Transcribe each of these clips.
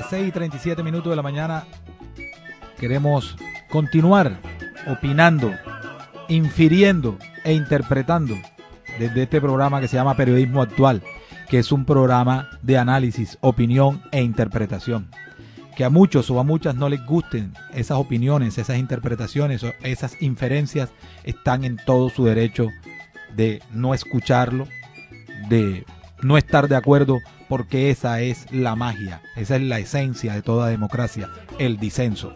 Las 6:37 de la mañana queremos continuar opinando, infiriendo e interpretando desde este programa que se llama Periodismo Actual, que es un programa de análisis, opinión e interpretación. Que a muchos o a muchas no les gusten esas opiniones, esas interpretaciones o esas inferencias, están en todo su derecho de no escucharlo, de no estar de acuerdo, porque esa es la magia, esa es la esencia de toda democracia, el disenso.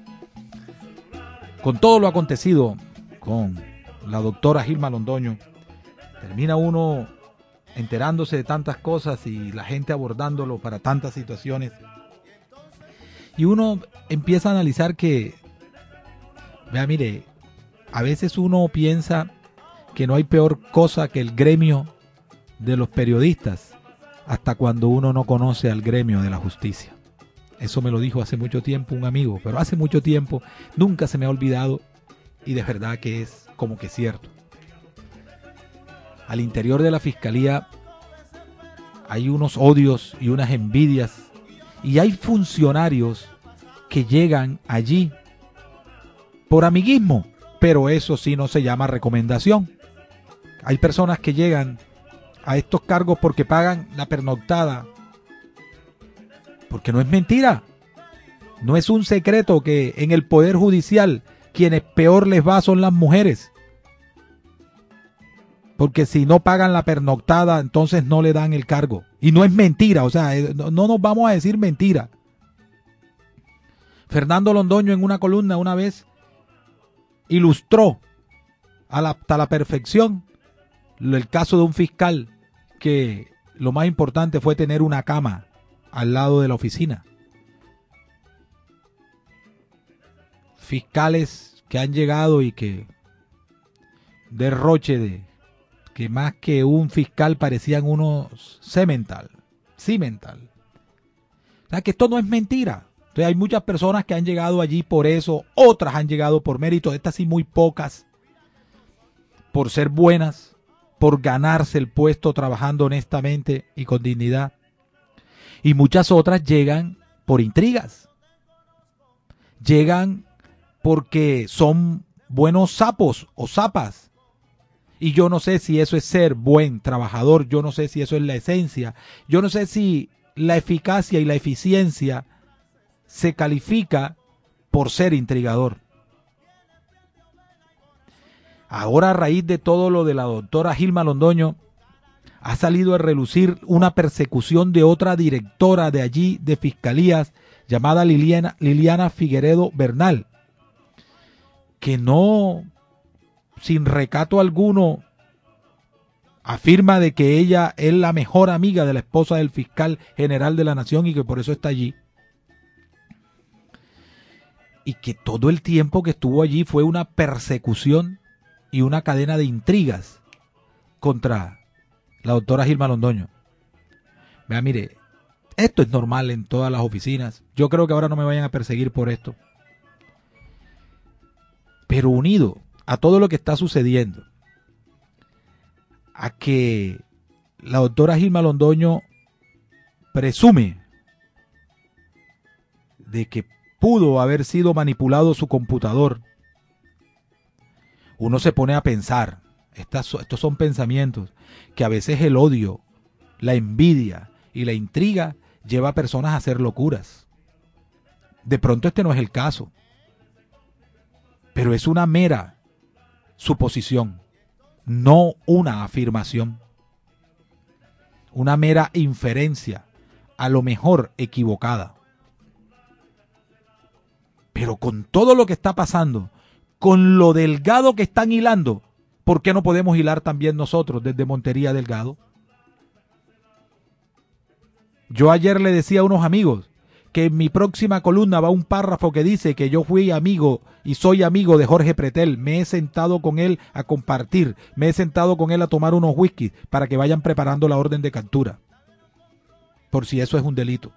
Con todo lo acontecido con la doctora Gilma Londoño, termina uno enterándose de tantas cosas y la gente abordándolo para tantas situaciones. Y uno empieza a analizar que, vea, mire, a veces uno piensa que no hay peor cosa que el gremio de los periodistas, hasta cuando uno no conoce al gremio de la justicia. Eso me lo dijo hace mucho tiempo un amigo, pero hace mucho tiempo, nunca se me ha olvidado y de verdad que es como que cierto. Al interior de la fiscalía hay unos odios y unas envidias y hay funcionarios que llegan allí por amiguismo, pero eso sí no se llama recomendación. Hay personas que llegan a estos cargos porque pagan la pernoctada, porque no es mentira, no es un secreto que en el Poder Judicial quienes peor les va son las mujeres, porque si no pagan la pernoctada entonces no le dan el cargo, y no es mentira, o sea, no nos vamos a decir mentira. Fernando Londoño en una columna una vez ilustró hasta la perfección el caso de un fiscal que lo más importante fue tener una cama al lado de la oficina. Fiscales que han llegado y que derroche de que más que un fiscal parecían unos cimental. O sea que esto no es mentira. Entonces hay muchas personas que han llegado allí por eso, otras han llegado por mérito, estas sí muy pocas, por ser buenas, por ganarse el puesto trabajando honestamente y con dignidad. Y muchas otras llegan por intrigas. Llegan porque son buenos sapos o sapas. Y yo no sé si eso es ser buen trabajador, yo no sé si eso es la esencia, yo no sé si la eficacia y la eficiencia se califica por ser intrigador. Ahora, a raíz de todo lo de la doctora Gilma Londoño, ha salido a relucir una persecución de otra directora de allí de fiscalías llamada Liliana Figueredo Bernal, que no, sin recato alguno, afirma de que ella es la mejor amiga de la esposa del fiscal general de la nación y que por eso está allí. Y que todo el tiempo que estuvo allí fue una persecución y una cadena de intrigas contra la doctora Gilma Londoño. Vea, mire, esto es normal en todas las oficinas. Yo creo que ahora no me vayan a perseguir por esto. Pero unido a todo lo que está sucediendo, a que la doctora Gilma Londoño presume de que pudo haber sido manipulado su computador, uno se pone a pensar, estos son pensamientos, que a veces el odio, la envidia y la intriga lleva a personas a hacer locuras. De pronto este no es el caso, pero es una mera suposición, no una afirmación, una mera inferencia, a lo mejor equivocada. Pero con todo lo que está pasando, con lo delgado que están hilando, ¿por qué no podemos hilar también nosotros desde Montería Delgado? Yo ayer le decía a unos amigos que en mi próxima columna va un párrafo que dice que yo fui amigo y soy amigo de Jorge Pretel. Me he sentado con él a compartir, me he sentado con él a tomar unos whisky para que vayan preparando la orden de captura, por si eso es un delito.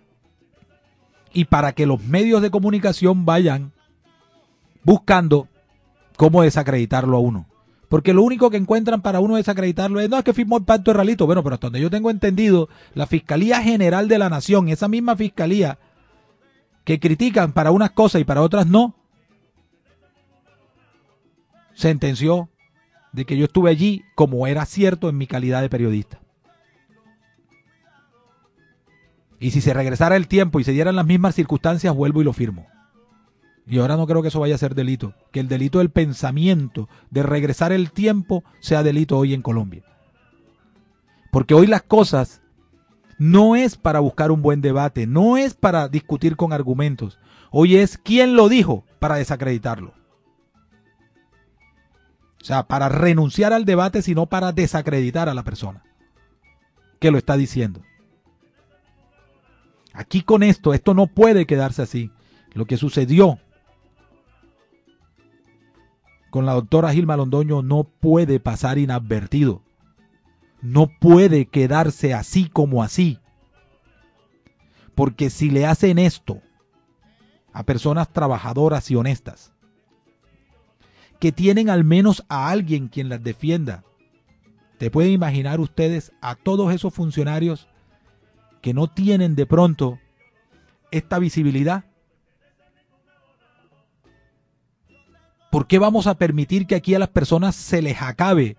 Y para que los medios de comunicación vayan buscando cómo desacreditarlo a uno. Porque lo único que encuentran para uno desacreditarlo es, no, es que firmó el pacto de Ralito. Bueno, pero hasta donde yo tengo entendido, la Fiscalía General de la Nación, esa misma fiscalía que critican para unas cosas y para otras no, sentenció de que yo estuve allí como era cierto en mi calidad de periodista. Y si se regresara el tiempo y se dieran las mismas circunstancias, vuelvo y lo firmo. Y ahora no creo que eso vaya a ser delito. Que el delito del pensamiento, de regresar el tiempo, sea delito hoy en Colombia. Porque hoy las cosas no es para buscar un buen debate, no es para discutir con argumentos. Hoy es quién lo dijo para desacreditarlo. O sea, para renunciar al debate, sino para desacreditar a la persona que lo está diciendo. Aquí con esto no puede quedarse así. Lo que sucedió con la doctora Gilma Londoño no puede pasar inadvertido. No puede quedarse así como así. Porque si le hacen esto a personas trabajadoras y honestas, que tienen al menos a alguien quien las defienda, ¿te pueden imaginar ustedes a todos esos funcionarios que no tienen de pronto esta visibilidad? ¿Por qué vamos a permitir que aquí a las personas se les acabe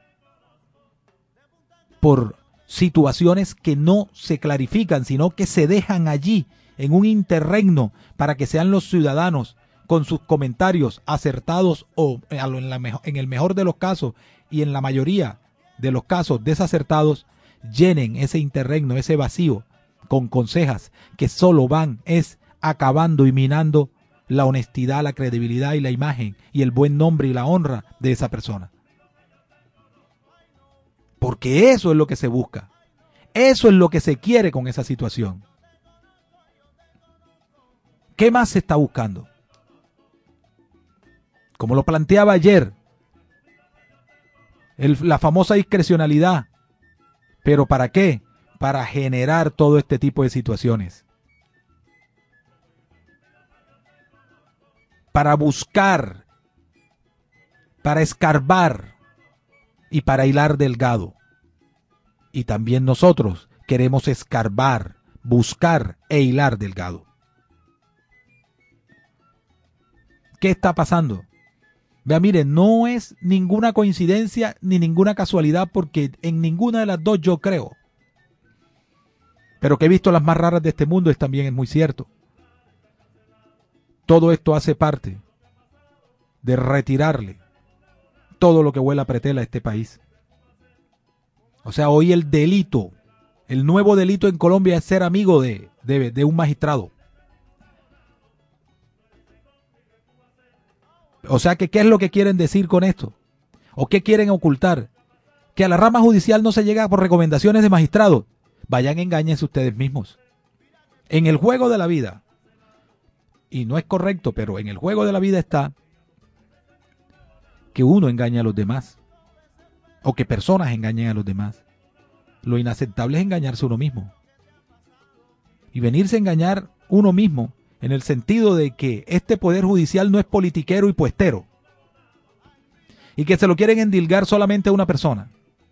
por situaciones que no se clarifican, sino que se dejan allí en un interregno para que sean los ciudadanos con sus comentarios acertados o en el mejor de los casos y en la mayoría de los casos desacertados, llenen ese interregno, ese vacío con consejas que solo van acabando y minando la honestidad, la credibilidad y la imagen y el buen nombre y la honra de esa persona? Porque eso es lo que se busca. Eso es lo que se quiere con esa situación. ¿Qué más se está buscando? Como lo planteaba ayer, la famosa discrecionalidad. ¿Pero para qué? Para generar todo este tipo de situaciones. Para buscar, para escarbar y para hilar delgado. Y también nosotros queremos escarbar, buscar e hilar delgado. ¿Qué está pasando? Vea, mire, no es ninguna coincidencia ni ninguna casualidad, porque en ninguna de las dos yo creo. Pero que he visto las más raras de este mundo también es muy cierto. Todo esto hace parte de retirarle todo lo que huele a pretela a este país. O sea, hoy el delito, el nuevo delito en Colombia es ser amigo de un magistrado. O sea, ¿qué es lo que quieren decir con esto? ¿O qué quieren ocultar? Que a la rama judicial no se llega por recomendaciones de magistrados. Vayan, engáñense ustedes mismos. En el juego de la vida, y no es correcto, pero en el juego de la vida está que uno engaña a los demás, o que personas engañen a los demás. Lo inaceptable es engañarse uno mismo. Y venirse a engañar uno mismo en el sentido de que este poder judicial no es politiquero y puestero, y que se lo quieren endilgar solamente a una persona.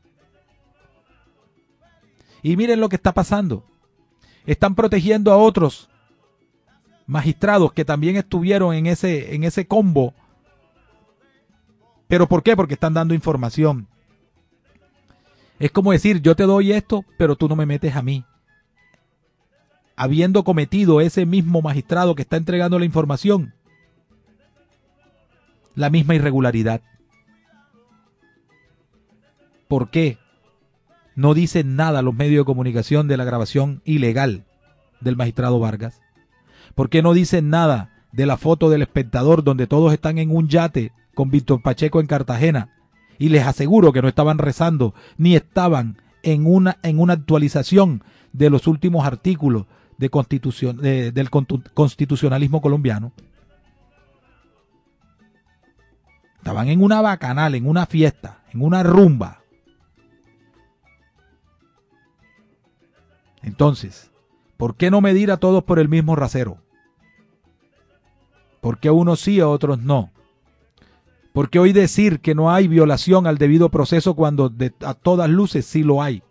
Y miren lo que está pasando. Están protegiendo a otros magistrados que también estuvieron en ese combo. ¿Pero por qué? Porque están dando información. Es como decir, yo te doy esto, pero tú no me metes a mí. Habiendo cometido ese mismo magistrado que está entregando la información la misma irregularidad. ¿Por qué no dicen nada los medios de comunicación de la grabación ilegal del magistrado Vargas? ¿Por qué no dicen nada de la foto del espectador donde todos están en un yate con Víctor Pacheco en Cartagena? Y les aseguro que no estaban rezando, ni estaban en una actualización de los últimos artículos de del constitucionalismo colombiano. Estaban en una bacanal, en una fiesta, en una rumba. Entonces, ¿por qué no medir a todos por el mismo rasero? ¿Por qué a unos sí, a otros no? ¿Por qué hoy decir que no hay violación al debido proceso cuando a todas luces sí lo hay?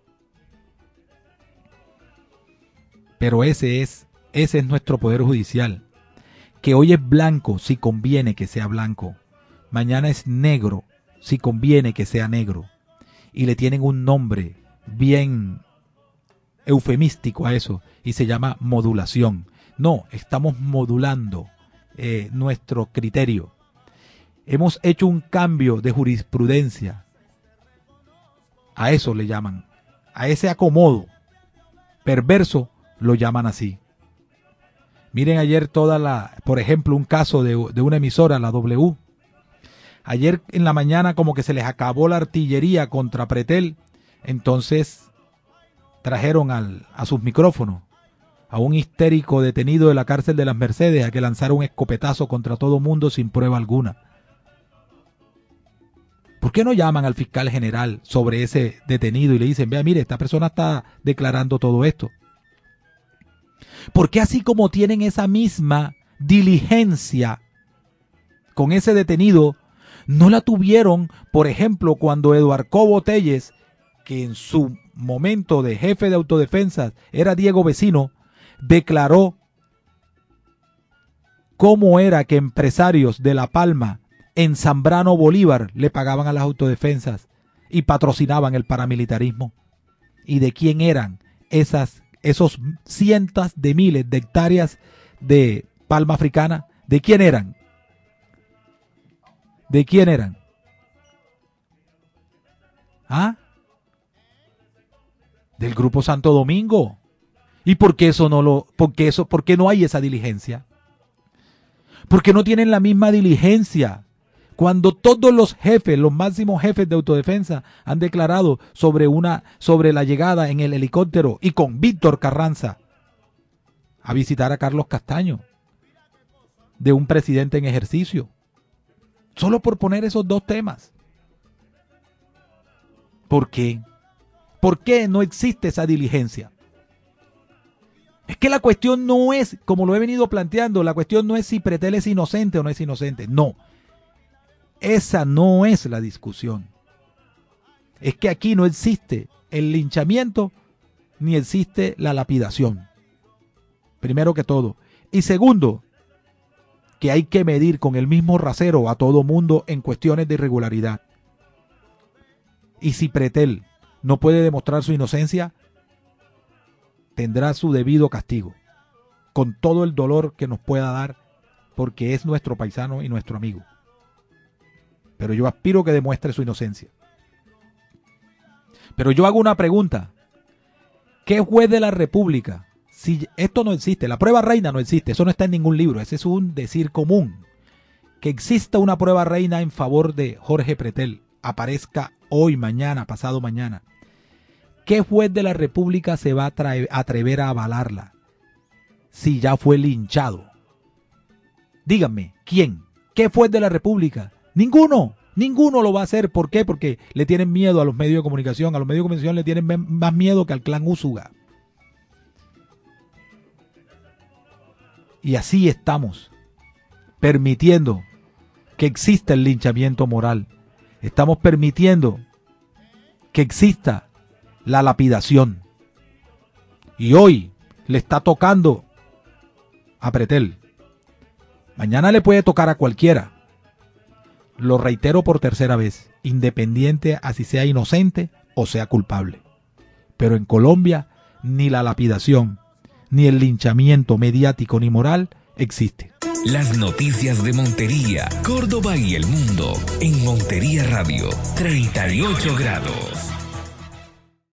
Pero ese es nuestro poder judicial, que hoy es blanco si conviene que sea blanco, mañana es negro si conviene que sea negro, y le tienen un nombre bien eufemístico a eso, y se llama modulación. No, estamos modulando nuestro criterio. Hemos hecho un cambio de jurisprudencia. A eso le llaman, a ese acomodo perverso lo llaman así. Miren ayer por ejemplo, un caso de una emisora, la W. Ayer en la mañana como que se les acabó la artillería contra Pretel, entonces trajeron a sus micrófonos a un histérico detenido de la cárcel de las Mercedes a que lanzara un escopetazo contra todo mundo sin prueba alguna. ¿Por qué no llaman al fiscal general sobre ese detenido y le dicen, vea, mire, esta persona está declarando todo esto? ¿Por qué así como tienen esa misma diligencia con ese detenido, no la tuvieron, por ejemplo, cuando Eduardo Cobo Telles, que en su momento de jefe de autodefensa era Diego Vecino, declaró cómo era que empresarios de La Palma en Zambrano Bolívar le pagaban a las autodefensas y patrocinaban el paramilitarismo? ¿Y de quién eran esos cientos de miles de hectáreas de palma africana? ¿De quién eran? ¿De quién eran? ¿Ah? Del Grupo Santo Domingo. ¿Y por qué por qué no hay esa diligencia? ¿Por qué no tienen la misma diligencia? Cuando todos los jefes, los máximos jefes de autodefensa han declarado sobre la llegada en el helicóptero y con Víctor Carranza a visitar a Carlos Castaño, de un presidente en ejercicio. Solo por poner esos dos temas. ¿Por qué? ¿Por qué no existe esa diligencia? Es que la cuestión no es, como lo he venido planteando, la cuestión no es si Pretel es inocente o no es inocente. No. Esa no es la discusión. Es que aquí no existe el linchamiento ni existe la lapidación. Primero que todo. Y segundo, que hay que medir con el mismo rasero a todo mundo en cuestiones de irregularidad. Y si Pretel no puede demostrar su inocencia, tendrá su debido castigo, con todo el dolor que nos pueda dar, porque es nuestro paisano y nuestro amigo. Pero yo aspiro que demuestre su inocencia. Pero yo hago una pregunta. ¿Qué juez de la República? Si esto no existe, la prueba reina no existe, eso no está en ningún libro, ese es un decir común. Que exista una prueba reina en favor de Jorge Pretel, aparezca hoy, mañana, pasado mañana. ¿Qué juez de la República se va a atrever a avalarla si ya fue linchado? Díganme, ¿quién? ¿Qué juez de la República? Ninguno, ninguno lo va a hacer. ¿Por qué? Porque le tienen miedo a los medios de comunicación. A los medios de comunicación le tienen más miedo que al clan Úsuga. Y así estamos permitiendo que exista el linchamiento moral. Estamos permitiendo que exista la lapidación. Y hoy le está tocando a Pretel. Mañana le puede tocar a cualquiera. Lo reitero por tercera vez, independiente así sea inocente o sea culpable. Pero en Colombia ni la lapidación, ni el linchamiento mediático ni moral existe. Las noticias de Montería, Córdoba y el mundo en Montería Radio, 38 grados.